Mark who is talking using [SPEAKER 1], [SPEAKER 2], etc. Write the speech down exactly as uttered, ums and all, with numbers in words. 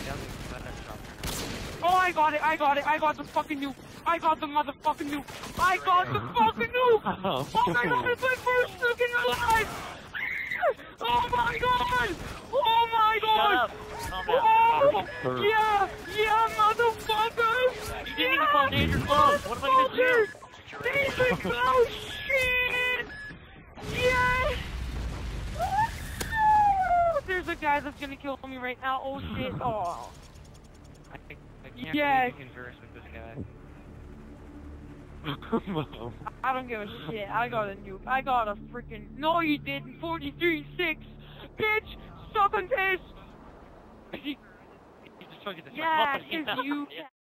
[SPEAKER 1] Oh, I got it, I got it, I got the fucking nuke. I got the motherfucking nuke. I got the fucking nuke. Oh my god, it's my first nuke in your life. Oh my god. Oh my god. Oh, yeah, yeah, motherfuckers.
[SPEAKER 2] You didn't even call danger close. What am I gonna do?
[SPEAKER 1] Danger close, shit. Yes. There's a guy that's gonna kill me right now. Oh shit. Oh.
[SPEAKER 2] I, I can't
[SPEAKER 1] yes.
[SPEAKER 2] really converse with this guy.
[SPEAKER 1] I don't give a shit. I got a nuke. I got a freaking. No, you didn't. forty-three six. Bitch, suck on piss.
[SPEAKER 2] You just fucking
[SPEAKER 1] Yeah, it's you.